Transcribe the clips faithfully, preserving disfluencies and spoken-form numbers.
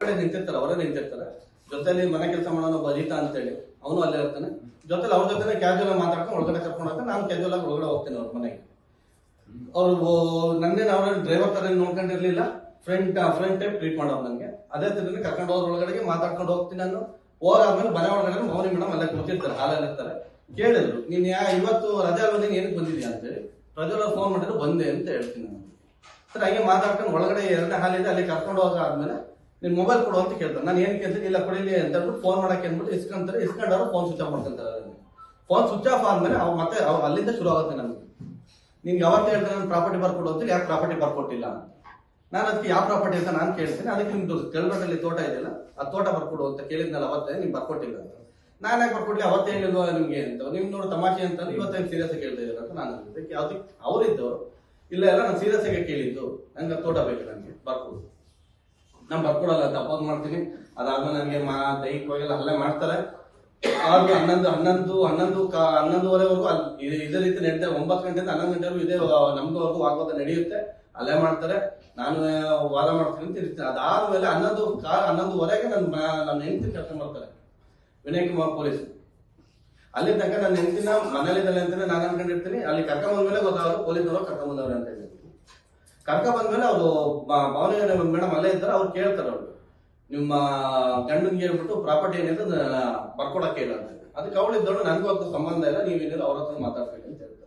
ನಿಂತಿರ್ತಾರೆ, ಅವರೇ ನಿಂತಿರ್ತಾರೆ. ಜೊತೆಲಿ ಮನೆ ಕೆಲಸ ಮಾಡೋನು ಬರೀತ ಅಂತೇಳಿ ಅವನು ಅಲ್ಲೇ ಇರ್ತಾನೆ. ಜೊತೆಲಿ ಅವ್ರ ಜೊತೆ ಕ್ಯಾಜುವಲ್ ಮಾತಾಡ್ಕೊಂಡು ಒಳಗಡೆ ಕರ್ಕೊಂಡು ಹೋಗ್ತಾನೆ. ನಾನು ಕ್ಯಾಜುವಲ್ ಆಗಿ ಒಳಗಡೆ ಹೋಗ್ತೇನೆ ಅವ್ರ ಮನೆಗೆ. ಅವ್ರು ನನ್ನೇನು ಅವ್ರ ಡ್ರೈವರ್ ತರ ನೋಡ್ಕೊಂಡಿರ್ಲಿಲ್ಲ, ಫ್ರೆಂಡ್ ಫ್ರೆಂಡ್ ಟೈಪ್ ಟ್ರೀಟ್ ಮಾಡೋರು ನನಗೆ. ಅದೇ ತರ ಕರ್ಕೊಂಡು ಹೋದ್ರ ಒಳಗಡೆಗೆ ಮಾತಾಡ್ಕೊಂಡು ಹೋಗ್ತೀನಿ. ನಾನು ಹೋಗಾದ್ಮೇಲೆ ಮನೆ ಒಳಗಡೆ ಮೌನಿ ಮೇಡಮ್ ಅಲ್ಲೇ ಕೂತಿರ್ತಾರೆ, ಹಾಲಲ್ಲಿ ಇರ್ತಾರೆ. ಕೇಳಿದ್ರು, ನೀನ್ ಯಾ ಇವತ್ತು ರಜೆ ಅಲ್ವ, ನೀನ್ ಏನಕ್ಕೆ ಬಂದಿದ್ಯಾ ಅಂತೇಳಿ. ಪ್ರಜ್ವಲ್ ಫೋನ್ ಮಾಡಿದ್ರು, ಬಂದೆ ಅಂತ ಹೇಳ್ತೀನಿ ನಾನು. ಸರ್ ಹಾಗೆ ಮಾತಾಡ್ಕೊಂಡು ಒಳಗಡೆ ಎರಡನೇ ಹಾಲಿಂದ ಅಲ್ಲಿ ಕರ್ಕೊಂಡು ಹೋಗಾದ್ಮೇಲೆ ನಿನ್ ಮೊಬೈಲ್ ಕೊಡು ಅಂತ ಕೇಳ್ತಾರೆ. ನಾನು ಏನಕ್ಕೆ ಅಂತ ಇಲ್ಲ ಕೊಡಿಲಿ ಅಂತ ಹೇಳ್ಬಿಟ್ಟು ಫೋನ್ ಮಾಡಕ್ಕೆ ಅಂದ್ಬಿಟ್ಟು ಇಸ್ಕೊಂತಾರೆ. ಇಸ್ಕೊಂಡವ್ರು ಫೋನ್ ಸ್ವಿಚ್ ಆಫ್ ಮಾಡ್ಕೊಂತಾರೆ. ಫೋನ್ ಸ್ವಿಚ್ ಆಫ್ ಆದ್ಮೇಲೆ ಅವ್ರು ಮತ್ತೆ ಅವ್ರು ಅಲ್ಲಿಂದ ಶುರು ಆಗುತ್ತೆ ನಮ್ಗೆ. ನಿನ್ಗೆ ಯಾವತ್ತೇ ಹೇಳ್ತಾರೆ ನಾನು ಪ್ರಾಪರ್ಟಿ ಬರ್ಕೊಡು ಅಂತ, ಯಾಕೆ ಪ್ರಾಪರ್ಟಿ ಬರ್ಕೊಟ್ಟಿಲ್ಲ ಅಂತ. ನಾನು ಅದಕ್ಕೆ ಯಾವ ಪ್ರಾಪರ್ಟಿ ಅಂತ ನಾನು ಕೇಳ್ತೀನಿ. ಅದಕ್ಕೆ ನಿಮ್ದು ಕೆಳಗಡೆಯಲ್ಲಿ ತೋಟ ಇದೆಯಲ್ಲ, ಆ ತೋಟ ಬರ್ಕೊಡು ಅಂತ ಕೇಳಿದ್ನಲ್ಲ ಅವತ್ತೇ, ನಿಮ್ಗೆ ಬರ್ಕೊಟ್ಟಿಲ್ಲ ಅಂತ. ನಾನು ಯಾಕೆ ಬರ್ಕೊಡ್ಲಿ, ಅವತ್ತೇ ಹೇಳಿಲ್ವಾ ನಿಮ್ಗೆ ಅಂತ. ನಿಮ್ ನೋಡು ತಮಾಷೆ ಅಂತ ಇವತ್ತೇನು ಸೀರಿಯಸ್ ಆಗಿ ಕೇಳ್ತಾ ಇದ್ದಾರೆ ಅಂತ ನಾನು ಅದಕ್ಕೆ ಯಾವ್ದಕ್ಕೆ ಅವರಿದ್ದವರು ಇಲ್ಲ ಎಲ್ಲ ನಾನು ಸೀರಿಯಸ್ ಆಗಿ ಕೇಳಿದ್ದು, ನಂಗೆ ತೋಟ ಬೇಕು, ನನಗೆ ಬರ್ಕೊಡು. ನಾನು ಬರ್ಕೊಡಲ್ಲ ಅಂತ ಅಪೋಸ್ ಮಾಡ್ತೀನಿ. ಅದಾದ್ಮೇಲೆ ನನಗೆ ಮಾ ದೈಹಿಕವಾಗೆಲ್ಲ ಹಲ್ಲೆ ಮಾಡ್ತಾರೆ. ಆದ್ರೂ ಹನ್ನೊಂದು ಹನ್ನೊಂದು ಹನ್ನೊಂದು ಹನ್ನೊಂದುವರೆವರೆಗೂ ಅಲ್ಲಿ ಇದೇ ರೀತಿ ನಡೆದ. ಒಂಬತ್ತು ಗಂಟೆಯಿಂದ ಹನ್ನೊಂದು ಗಂಟೆವರೆಗೂ ಇದೇ ನಮ್ದುವರೆಗೂ ವಾಗ್ವಾದ ನಡೆಯುತ್ತೆ. ಅಲ್ಲೇ ಮಾಡ್ತಾರೆ, ನಾನು ವಾದ ಮಾಡ್ತೀನಿ ಅಂತ ಇರ್ತೀನಿ. ಅದಾದ್ಮೇಲೆ ಹನ್ನೊಂದು ಕಾ ಹನ್ನೊಂದುವರೆಗೆ ನನ್ನ ನನ್ನ ಹೆಂಡತಿ ಕರ್ಕೊಂಡ್ ಬರ್ತಾರೆ ವಿನಯ್ ಕುಮಾರ್ ಪೊಲೀಸ್. ಅಲ್ಲಿ ತನಕ ನನ್ನ ಹೆಂಡತಿನ ಮನೇಲಿದ್ದಾಳೆ ಅಂತಾನೆ ನಾನು ಅನ್ಕೊಂಡಿರ್ತೀನಿ. ಅಲ್ಲಿ ಕರ್ಕೊಂಡ್ ಬಂದ್ಮೇಲೆ ಗೊತ್ತಾದ್ರು ಪೊಲೀಸ್ನವರು ಕರ್ಕೊಂಡ್ ಬಂದವ್ರೆ ಅಂತ ಹೇಳಿ. ಕರ್ಕೊಂಡ್ ಬಂದ್ಮೇಲೆ ಅವರು ಭಾವನೆ ಮೇಡಮ್ ಅಲ್ಲೇ ಇದ್ದಾರೆ. ಅವ್ರು ಕೇಳ್ತಾರೆ, ಅವ್ರು ನಿಮ್ಮ ಗಂಡನ್ಗೆ ಹೇಳ್ಬಿಟ್ಟು ಪ್ರಾಪರ್ಟಿ ಏನಿದೆ ಬರ್ಕೊಡಕ್ಕೆ ಹೇಳ ಅಂತ. ಅದಕ್ಕೆ ಅವಳು ಇದ್ದವಳು ನನಗೂ ಅದಕ್ಕೆ ಸಂಬಂಧ ಇಲ್ಲ, ನೀವೇನಿಲ್ಲ ಅವ್ರ ಹತ್ರ ಮಾತಾಡ್ಬೇಕು ಅಂತ ಹೇಳ್ತಾರೆ.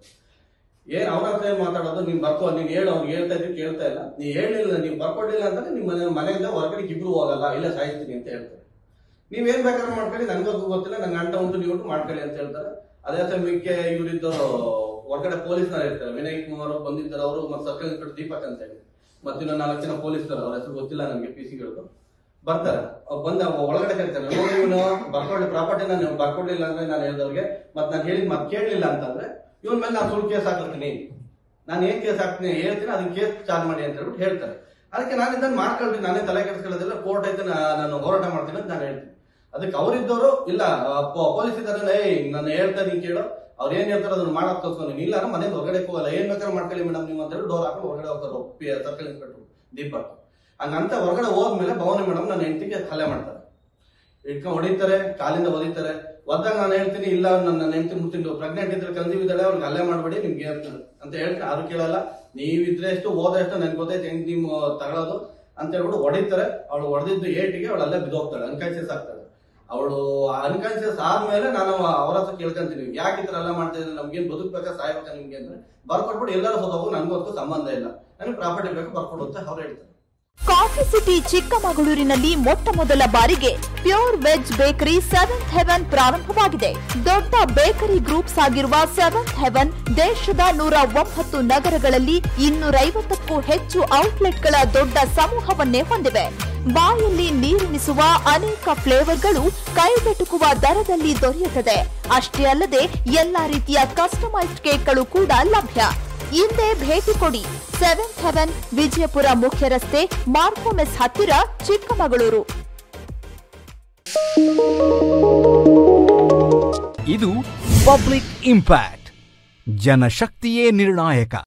ಏನ್ ಅವ್ರ ಹತ್ರ ಏನ್ ಮಾತಾಡೋದು, ನೀನ್ ಬರ್ಕೋ, ನೀನ್ ಹೇಳು. ಅವ್ರು ಹೇಳ್ತಾ ಇದ್ರಿ ಕೇಳ್ತಾ ಇಲ್ಲ. ನೀವ್ ಹೇಳಿಲ್ಲ, ನೀವ್ ಬರ್ಕೊಡ್ಲಿಲ್ಲ ಅಂದ್ರೆ ನಿಮ್ ಮನೆ ಮನೆಯಿಂದ ಹೊರಗಡೆ ಇಬ್ರು ಹೋಗಲ್ಲ, ಇಲ್ಲ ಸಾಯಿಸ್ತೀನಿ ಅಂತ ಹೇಳ್ತಾರೆ. ನೀವೇನ್ ಬೇಕಾದ್ರೂ ಮಾಡ್ಕೊಳ್ಳಿ, ನನ್ಗೂ ಗೊತ್ತಿಲ್ಲ, ನಂಗೆ ಅಂಟ ಉಂಟು ನೀವು ಮಾಡ್ಕೊಳ್ಳಿ ಅಂತ ಹೇಳ್ತಾರೆ. ಅದೇ ಸಮಯಕ್ಕೆ ಇವರಿದ್ದವರು ಹೊರಗಡೆ ಪೊಲೀಸ್ನವ್ರು ಇರ್ತಾರೆ. ವಿನಯ್ ಕುಮಾರ್ ಬಂದಿದ್ದಾರೆ, ಅವರು ಮತ್ತೆ ಸರ್ಕಲ್ ಇನ್ಸ್ಪೆಕ್ಟರ್ ದೀಪಕ್ ಅಂತ ಹೇಳಿ ಮತ್ತೆ ಇನ್ನೊಂದು ನಾಲ್ಕು ಜನ ಪೊಲೀಸ್ನವರು, ಅವ್ರ ಹೆಸರು ಗೊತ್ತಿಲ್ಲ ನನಗೆ, ಪಿ ಸಿಗಳು ಬರ್ತಾರೆ. ಬಂದ ಒಳಗಡೆ ಕರಿತಾರೆ. ಇವನು ಬರ್ಕೊಳ್ಳಿ ಪ್ರಾಪರ್ಟಿನ ನೀವು ಬರ್ಕೊಡ್ಲಿಲ್ಲ ಅಂದ್ರೆ ನಾನು ಹೇಳಿದವ್ರಿಗೆ ಮತ್ತೆ ನಾನು ಹೇಳಿದ್ ಮತ್ತೆ ಕೇಳಲಿಲ್ಲ ಅಂತಂದ್ರೆ ಇವನ್ ಮೇಲೆ ನಾನು ಸುಳ್ಳು ಕೇಸ್ ಹಾಕ್ತೀನಿ, ನಾನು ಏನ್ ಕೇಸ್ ಹಾಕ್ತೀನಿ ಹೇಳ್ತೀನಿ, ಅದನ್ನ ಕೇಸ್ ಚಾರ್ಜ್ ಮಾಡಿ ಅಂತ ಹೇಳ್ಬಿಟ್ಟು ಹೇಳ್ತಾರೆ. ಅದಕ್ಕೆ ನಾನು ಇದನ್ನ ಮಾಡ್ಕೊಳ್ತೀನಿ, ನಾನೇ ತಲೆ ಕೆಡಿಸ್ಕೊಳ್ಳೋದಿಲ್ಲ, ಕೋರ್ಟ್ ಐತೆ ನಾನು ಹೋರಾಟ ಮಾಡ್ತೀನಿ ಅಂತ ನಾನು ಹೇಳ್ತೀನಿ. ಅದಕ್ಕೆ ಅವರಿದ್ದವರು ಇಲ್ಲ ಪೊಲೀಸ್ ಇದ್ದಾರೆ, ಏಯ್ ನಾನು ಹೇಳ್ತಾ ನೀನ್ ಕೇಳೋ, ಅವ್ರು ಏನ್ ಹೇಳ್ತಾರೆ ಅದನ್ನ ಮಾಡಕ್ ತೋರ್ಸ್ಕೊಂಡು ಇಲ್ಲ ಅಂದ್ರೆ ಮನೇಲಿ ಹೊರಗಡೆ ಹೋಗಲ್ಲ, ಏನ್ ಬೇಕಾದ್ರೆ ಮಾಡ್ಕೊಳ್ಳಿ ಮೇಡಮ್ ನೀವು ಅಂತ ಹೇಳಿ ಡೋರ್ ಹಾಕೊಂಡು ಹೊರಗಡೆ ಹೋಗ್ತಾರೆ ಸರ್ಕಲ್ ಇನ್ಸ್ಪೆಕ್ಟರ್ ದೀಪಕ್. ಹಂಗಂತ ಹೊರಗಡೆ ಹೋದ್ಮೇಲೆ ಭವಾನಿ ಮೇಡಮ್ ನನ್ನ ಹೆಂಡತಿಗೆ ಹಲ್ಲೆ ಮಾಡ್ತಾರೆ, ಇಟ್ಕೊಂಡು ಹೊಡಿತಾರೆ, ಕಾಲಿಂದ ಒದಿತಾರೆ. ಒದ್ದಾಗ ನಾನು ಹೇಳ್ತೀನಿ ಇಲ್ಲ ನನ್ನ ಹೆಂಡತಿ ಮುಟ್ಟಿದ್ದು ಪ್ರೆಗ್ನೆಂಟ್ ಇದ್ರೆ ಕನ್ಸೀವ್ ಇದ್ದಾಳೆ, ಅವ್ರಿಗೆ ಹಲ್ಲೆ ಮಾಡ್ಬೇಡಿ ನಿಮ್ಗೆ ಹೇಳ್ತೀನಿ ಅಂತ ಹೇಳ್ತೀನಿ. ಅದು ಕೇಳಲ್ಲ, ನೀವಿದ್ರೆ ಎಷ್ಟು ಹೋದಷ್ಟು ನನ್ಗೆ ಗೊತ್ತೈತೆ ಹೆಂಗ್ ನೀವು ತಗೊಳ್ಳೋದು ಅಂತ ಹೇಳ್ಬಿಟ್ಟು ಹೊಡಿತಾರೆ. ಅವಳು ಹೊಡೆದಿದ್ದು ಏಟಿಗೆ ಅವಳು ಅಲ್ಲೇ ಬಿದ್ದೋಗ್ತಾಳೆ, ಅನ್ಕಾನ್ಶಿಯಸ್ ಆಗ್ತಾಳೆ. ಅವಳು ಅನ್ಕಾನ್ಶಿಯಸ್ ಆದ್ಮೇಲೆ ನಾನು ಅವ್ರ ಹತ್ರ ಕೇಳ್ಕೊಂತೀನಿ, ಯಾಕೆ ಈ ತರ ಎಲ್ಲ ಮಾಡ್ತಾ ಇದ್ರೆ ನಮ್ಗೇನ್ ಬದುಕ್ಬೇಕಾ ಸಾಯ್ಬೇಕಾ ನಿಮ್ಗೆ ಅಂದ್ರೆ ಬರ್ಕೊಟ್ಬಿಟ್ಟು ಎಲ್ಲರೂ ಹೋದವು, ನನ್ಗೂ ಅದಕ್ಕೂ ಸಂಬಂಧ ಇಲ್ಲ, ನನಗೆ ಪ್ರಾಪರ್ಟಿ ಬೇಕು ಬರ್ಕೊಡು ಅಂತ ಅವ್ರು ಹೇಳ್ತಾರೆ. ಕಾಫಿ ಸಿಟಿ ಚಿಕ್ಕಮಗಳೂರಿನಲ್ಲಿ ಮೊಟ್ಟ ಮೊದಲ ಬಾರಿಗೆ pure veg bakery seventh heaven ಪ್ರಾರಂಭವಾಗಿದೆ. ದೊಡ್ಡ ಬೇಕರಿ ಗ್ರೂಪ್ಸ್ ಆಗಿರುವ ಸೆವೆಂತ್ ಹೆವೆನ್ ದೇಶದ ನೂರ ಒಂಬತ್ತು ನಗರಗಳಲ್ಲಿ ಇನ್ನೂರೈವತ್ತಕ್ಕೂ ಹೆಚ್ಚು ಔಟ್ಲೆಟ್ಗಳ ದೊಡ್ಡ ಸಮೂಹವನ್ನೇ ಹೊಂದಿವೆ. ಬಾಯಲ್ಲಿ ನೀರುಣಿಸುವ ಅನೇಕ ಫ್ಲೇವರ್ಗಳು ಕೈಗೆಟುಕುವ ದರದಲ್ಲಿ ದೊರೆಯುತ್ತದೆ. ಅಷ್ಟೇ ಅಲ್ಲದೆ ಎಲ್ಲಾ ರೀತಿಯ ಕಸ್ಟಮೈಸ್ಡ್ ಕೇಕ್ಗಳು ಕೂಡ ಲಭ್ಯ. ಹಿಂದೆ ಭೇಟಿ ಕೊಡಿ. ಸೆವೆಂತ್ ಹೆವೆನ್, ವಿಜಯಪುರ ಮುಖ್ಯ ರಸ್ತೆ, ಮಾರ್ಕೋಮೆಸ್ ಹತ್ತಿರ, ಚಿಕ್ಕಮಗಳೂರು. ಇದು ಪಬ್ಲಿಕ್ ಇಂಪ್ಯಾಕ್ಟ್. ಜನಶಕ್ತಿಯೇ ನಿರ್ಣಾಯಕ.